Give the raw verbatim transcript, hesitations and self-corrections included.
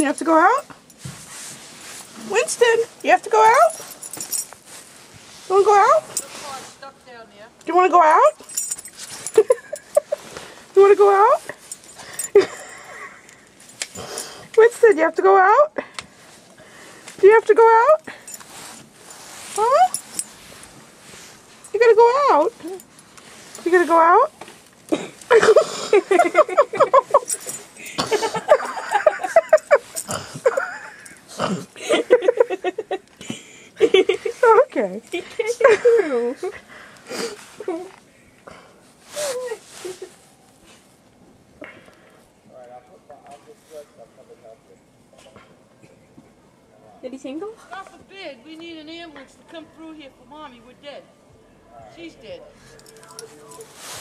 you have to go out? Winston, you have to go out? You want to go out? Do you want to go out? You want to go out? Winston, you have to go out? Do you have to go out? Huh? You gotta go out? You gotta go out? Okay. Did he single? God forbid, we need an ambulance to come through here for Mommy. We're dead. She's dead.